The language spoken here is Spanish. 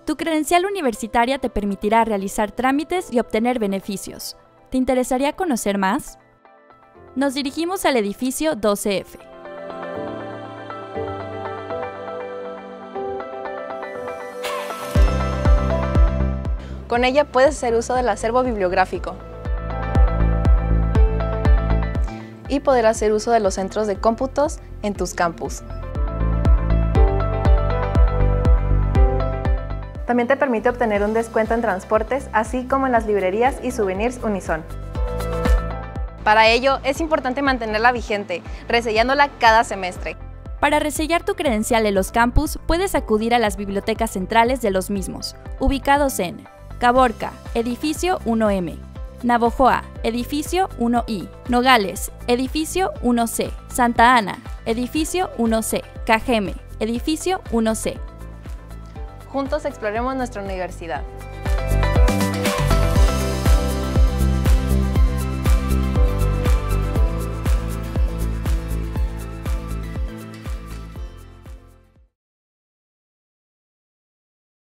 Tu credencial universitaria te permitirá realizar trámites y obtener beneficios. ¿Te interesaría conocer más? Nos dirigimos al edificio 12F. Con ella puedes hacer uso del acervo bibliográfico y poder hacer uso de los centros de cómputos en tus campus. También te permite obtener un descuento en transportes, así como en las librerías y souvenirs Unison. Para ello, es importante mantenerla vigente, resellándola cada semestre. Para resellar tu credencial en los campus, puedes acudir a las bibliotecas centrales de los mismos, ubicados en Caborca, edificio 1M, Navojoa, edificio 1I, Nogales, edificio 1C, Santa Ana, edificio 1C, Cajeme, edificio 1C. Juntos exploremos nuestra universidad.